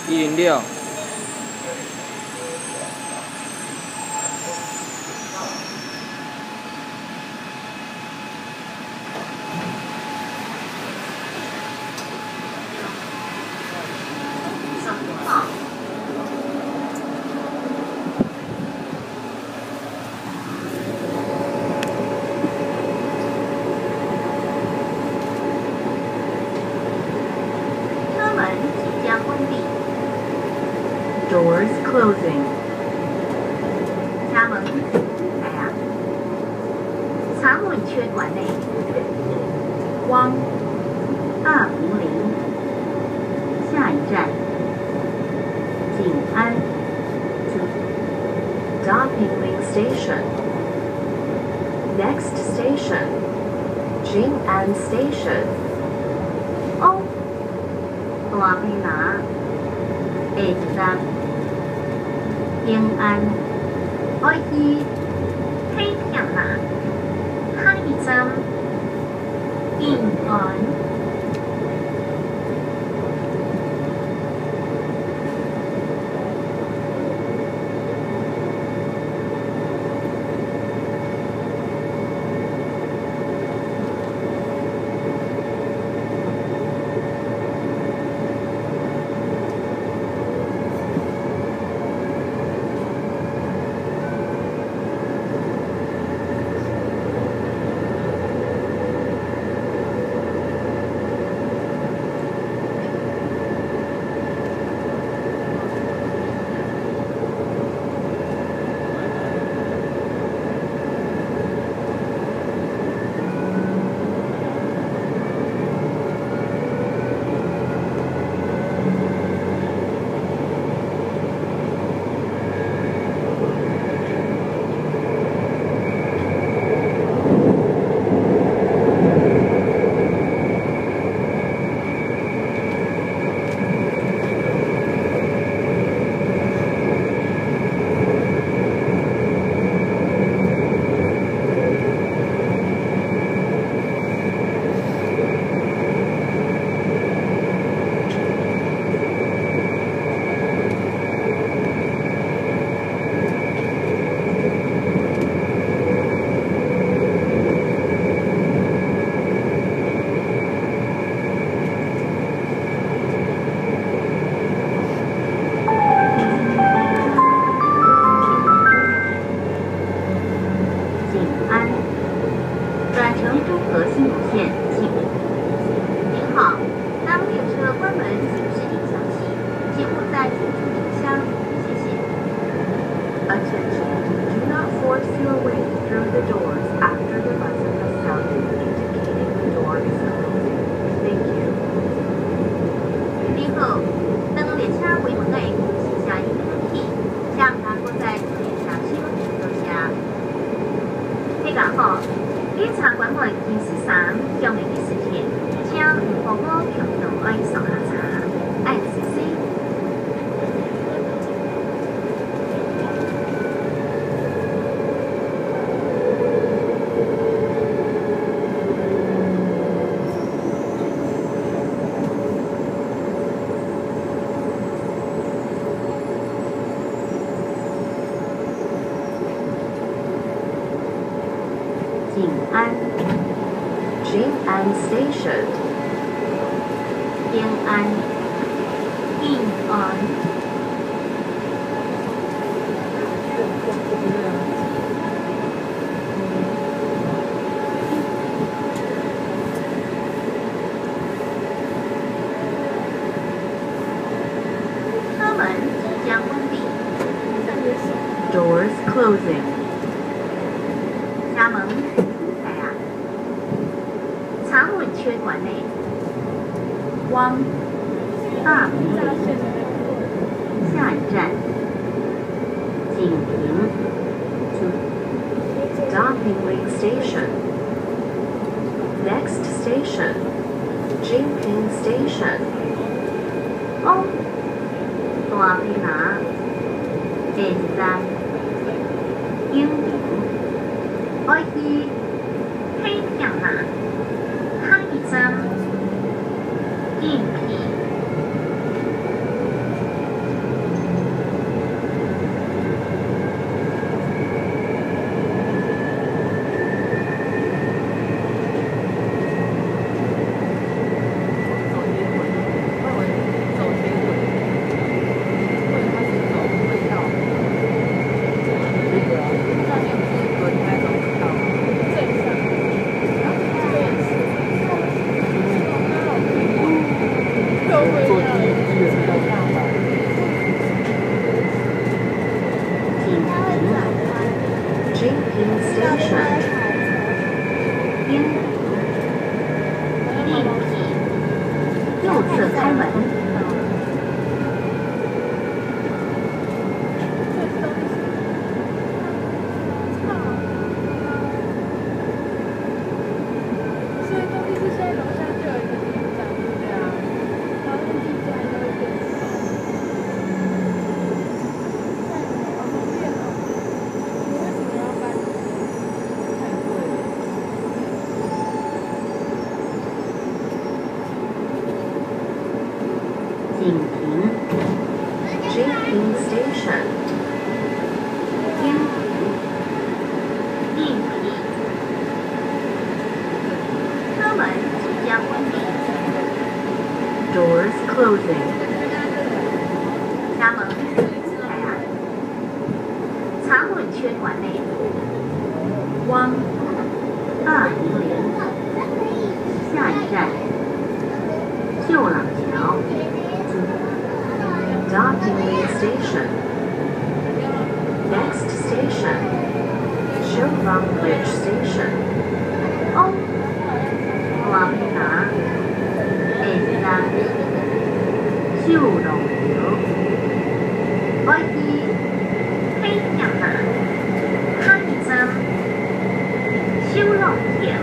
106。 Doors closing. 闸门开啊，舱门缺管内， 光250。下一站，静安。Docking Link Station. Next station, Jing'an Station. 哦，大皮拿，下一站，平安，爱去太平啦，下一站，平安。转乘中和新路线，请。您好，当列车关门请示影响器，请勿在进出车厢。谢谢。 Attention, do not force your way through the doors after the buzzer has sounded, indicating the door is closing. Thank you. 您好，当列车关门的请下影响器，请勿在车厢使用车厢。听讲好。列车关门提示3，向您的时间，请勿好好强调爱上下车，爱谢谢。 Jing'an Station. 平安，平安。车门即将关闭。 Doors closing. 闸门开啊，舱门缺管内， 光250。下一站，景平。Docking Link Station. Next station, Jingping Station. 哦，大皮拿，下一站，永平。爱去太平啦，下一站，应平。 坐第一个车厢上吧。 JP Station. 边立体，右侧开门。 所以东西是现在楼下就有一个地站，对啊，然后那地站就会变高。好方便哦！你为什么要搬？太贵了。 紧停， JP Station. 边立体，车门即将关闭， Doors closing. 家门开啊，茶滚圈管内，汪200，下一站旧朗桥。 Docking Lane Station. Next station. Chevron Bridge Station. 哦，我去哪？下站旧龙桥。我去黑向哪？下一站修龙桥。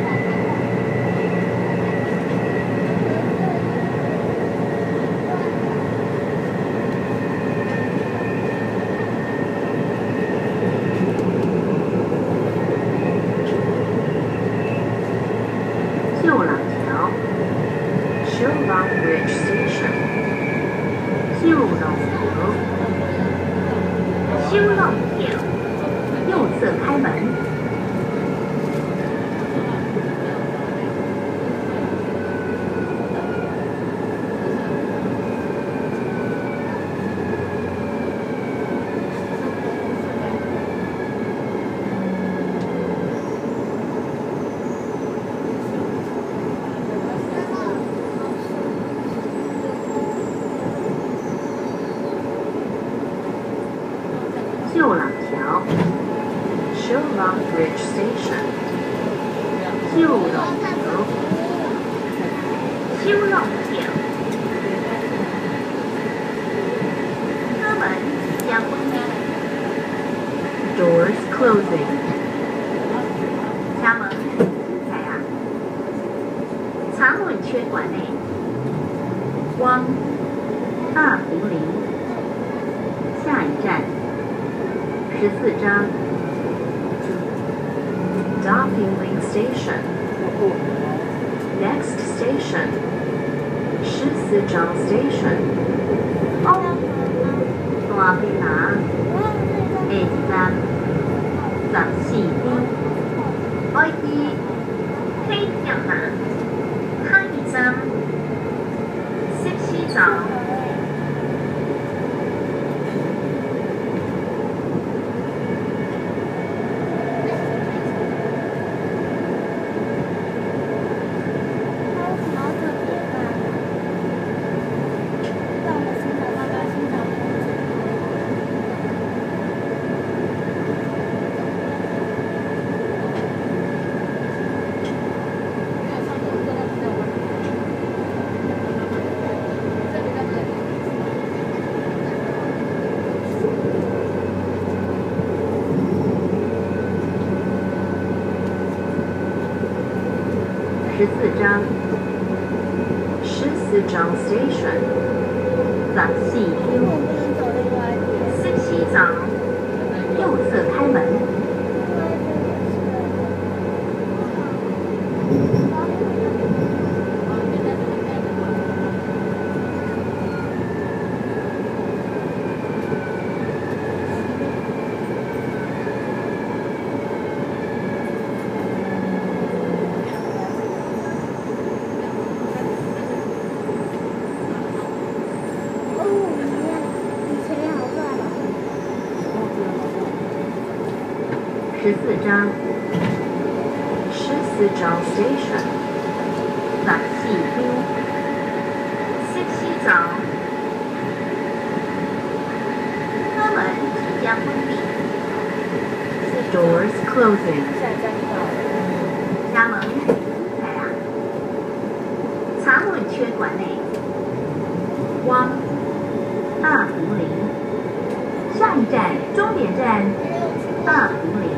旧朗桥。 Chevron Bridge Station. 旧龍橋，修龍橋，右側開門。旧朗橋， Chevron Bridge Station. 舊龍橋，修龍橋，車門即將關閉， Doors closing. 家門開啊，茶滾圈管內，汪200，下一站14張。 Docking Lane Station. Next station. Shizujiang Station. 哦，大飛拿，下一站14邊，我去黑向哪？下一站14張。 它为什么要特别吗？让我们欣赏到跟欣赏风景。没有上次我坐到比较晚。这里在这里。 14張。 Shizujiang Station. 14 因为我邊， 不能走另外一边。 14張，右側開門。 另外一边也是。 14張。 Shizujiang Station. 14邊，14 走。车门即将关闭。 Doors closing. 下站到了。 车門係啦，茶門缺館內，汪大坪林，下一站終點站大坪林。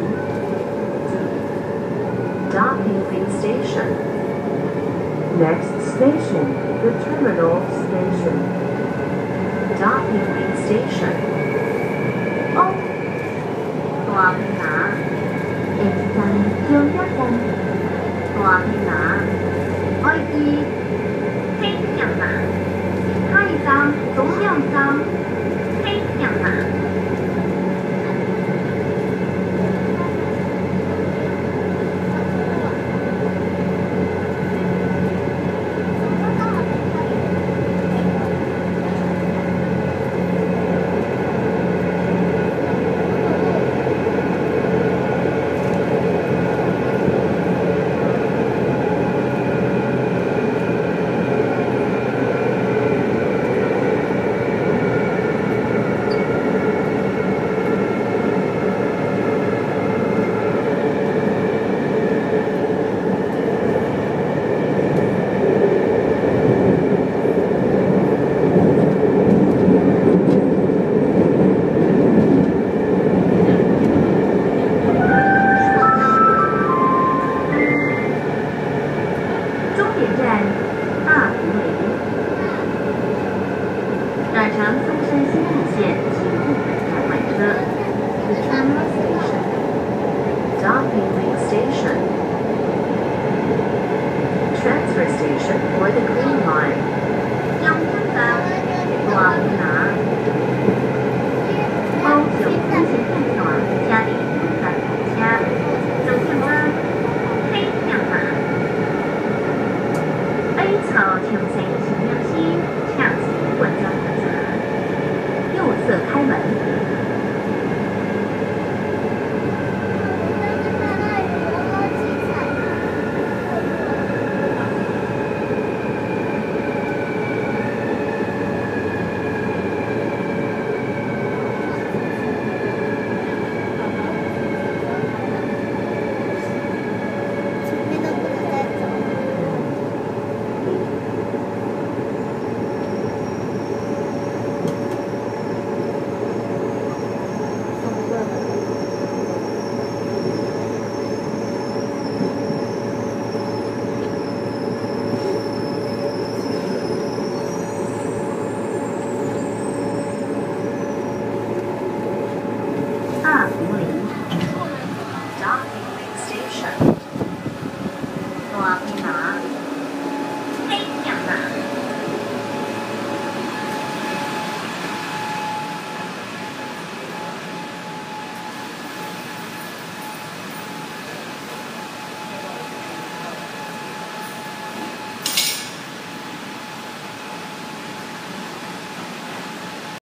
Darpingling Station. Next station, the terminal station. Darpingling Station. 哦，大坪林，X站中一站，大坪林，愛知太平站，下一站中央站太平站。 Darpingling Station. Transfer station for the Green Line. 中山站大坪林，高雄新线线嘉义站台车，中山站太平站。A 槽停车新阳西抢西观江站，右侧开门。 大坪林，